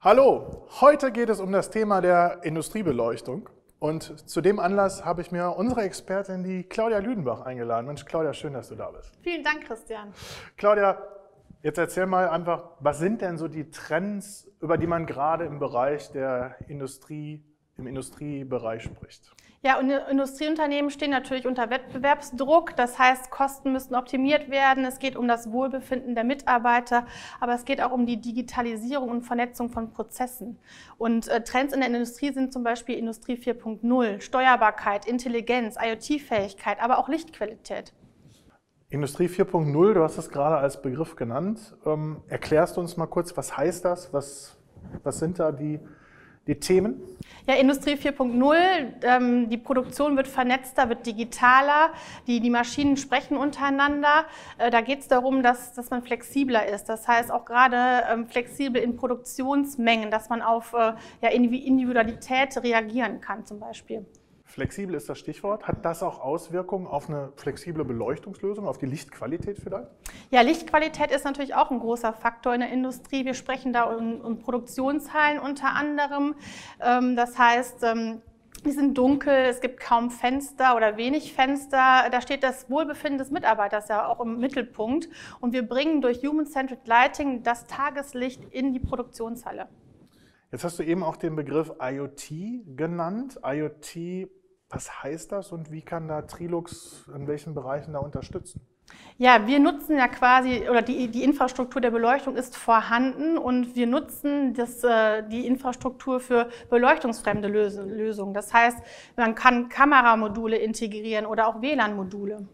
Hallo, heute geht es um das Thema der Industriebeleuchtung und zu dem Anlass habe ich mir unsere Expertin, die Claudia Lüdenbach, eingeladen. Mensch, Claudia, schön, dass du da bist. Vielen Dank, Christian. Claudia, jetzt erzähl mal einfach, was sind denn so die Trends, über die man gerade im Bereich der Industrie, im Industriebereich spricht? Ja, und Industrieunternehmen stehen natürlich unter Wettbewerbsdruck. Das heißt, Kosten müssen optimiert werden. Es geht um das Wohlbefinden der Mitarbeiter, aber es geht auch um die Digitalisierung und Vernetzung von Prozessen. Und Trends in der Industrie sind zum Beispiel Industrie 4.0, Steuerbarkeit, Intelligenz, IoT-Fähigkeit, aber auch Lichtqualität. Industrie 4.0, du hast es gerade als Begriff genannt. Erklärst du uns mal kurz, was heißt das? Was sind da die Themen? Ja, Industrie 4.0, die Produktion wird vernetzter, wird digitaler, die Maschinen sprechen untereinander. Da geht es darum, dass man flexibler ist. Das heißt auch gerade flexibel in Produktionsmengen, dass man auf Individualität reagieren kann zum Beispiel. Flexibel ist das Stichwort. Hat das auch Auswirkungen auf eine flexible Beleuchtungslösung, auf die Lichtqualität vielleicht? Ja, Lichtqualität ist natürlich auch ein großer Faktor in der Industrie. Wir sprechen da um Produktionshallen unter anderem. Das heißt, die sind dunkel, es gibt kaum Fenster oder wenig Fenster. Da steht das Wohlbefinden des Mitarbeiters ja auch im Mittelpunkt. Und wir bringen durch Human-Centered Lighting das Tageslicht in die Produktionshalle. Jetzt hast du eben auch den Begriff IoT genannt. IoT, was heißt das und wie kann da Trilux in welchen Bereichen da unterstützen? Ja, wir nutzen ja quasi, oder die Infrastruktur der Beleuchtung ist vorhanden und wir nutzen die Infrastruktur für beleuchtungsfremde Lösungen. Das heißt, man kann Kameramodule integrieren oder auch WLAN-Module.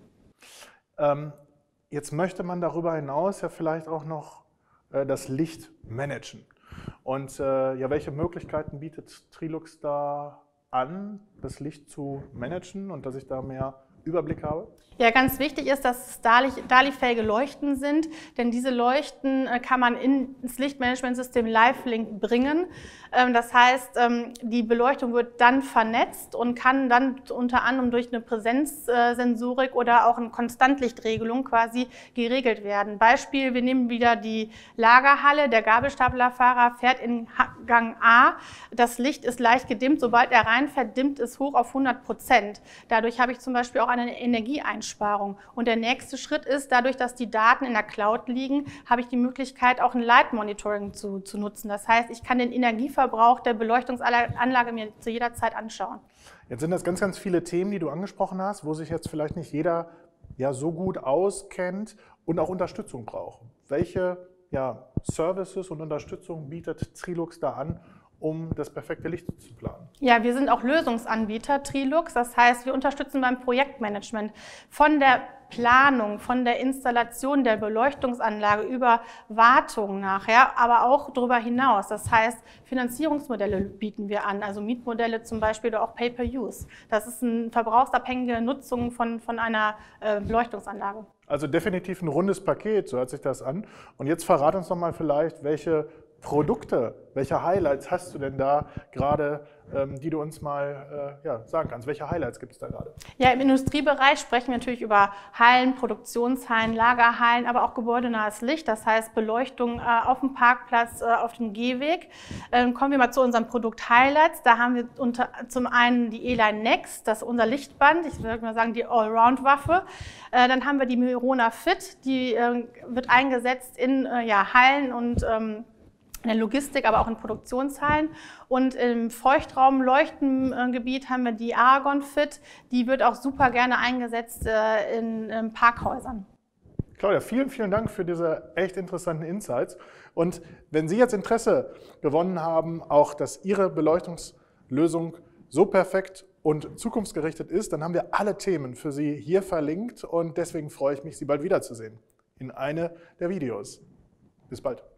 Jetzt möchte man darüber hinaus ja vielleicht auch noch das Licht managen. Und welche Möglichkeiten bietet Trilux da an, das Licht zu managen und dass ich da mehr Überblick habe? Ja, ganz wichtig ist, dass es DALI-fähige Leuchten sind, denn diese Leuchten kann man ins Lichtmanagementsystem LiveLink bringen. Das heißt, die Beleuchtung wird dann vernetzt und kann dann unter anderem durch eine Präsenzsensorik oder auch eine Konstantlichtregelung quasi geregelt werden. Beispiel, wir nehmen wieder die Lagerhalle, der Gabelstaplerfahrer fährt in Gang A, das Licht ist leicht gedimmt, sobald er reinfährt, dimmt es hoch auf 100%. Dadurch habe ich zum Beispiel auch eine Energieeinsparung. Und der nächste Schritt ist, dadurch, dass die Daten in der Cloud liegen, habe ich die Möglichkeit, auch ein Light Monitoring zu nutzen. Das heißt, ich kann den Energieverbrauch der Beleuchtungsanlage mir zu jeder Zeit anschauen. Jetzt sind das ganz, ganz viele Themen, die du angesprochen hast, wo sich jetzt vielleicht nicht jeder so gut auskennt und auch Unterstützung braucht. Welche Services und Unterstützung bietet Trilux da an, um das perfekte Licht zu planen? Ja, wir sind auch Lösungsanbieter, Trilux. Das heißt, wir unterstützen beim Projektmanagement von der Planung, von der Installation der Beleuchtungsanlage über Wartung nachher, aber auch darüber hinaus. Das heißt, Finanzierungsmodelle bieten wir an, also Mietmodelle zum Beispiel oder auch Pay-per-Use. Das ist eine verbrauchsabhängige Nutzung von einer Beleuchtungsanlage. Also definitiv ein rundes Paket, so hört sich das an. Und jetzt verrat uns doch mal vielleicht, welche Produkte, welche Highlights hast du denn da gerade, die du uns mal sagen kannst? Welche Highlights gibt es da gerade? Ja, im Industriebereich sprechen wir natürlich über Hallen, Produktionshallen, Lagerhallen, aber auch gebäudenahes Licht, das heißt Beleuchtung auf dem Parkplatz, auf dem Gehweg. Kommen wir mal zu unseren Produkt-Highlights. Da haben wir zum einen die E-Line Next, das ist unser Lichtband, ich würde mal sagen die Allround-Waffe. Dann haben wir die Mirona Fit, die wird eingesetzt in Hallen und in der Logistik, aber auch in Produktionshallen. Und im Feuchtraum-Leuchtengebiet haben wir die Aragon Fit. Die wird auch super gerne eingesetzt in Parkhäusern. Claudia, vielen, vielen Dank für diese echt interessanten Insights. Und wenn Sie jetzt Interesse gewonnen haben, auch dass Ihre Beleuchtungslösung so perfekt und zukunftsgerichtet ist, dann haben wir alle Themen für Sie hier verlinkt. Und deswegen freue ich mich, Sie bald wiederzusehen in eine der Videos. Bis bald.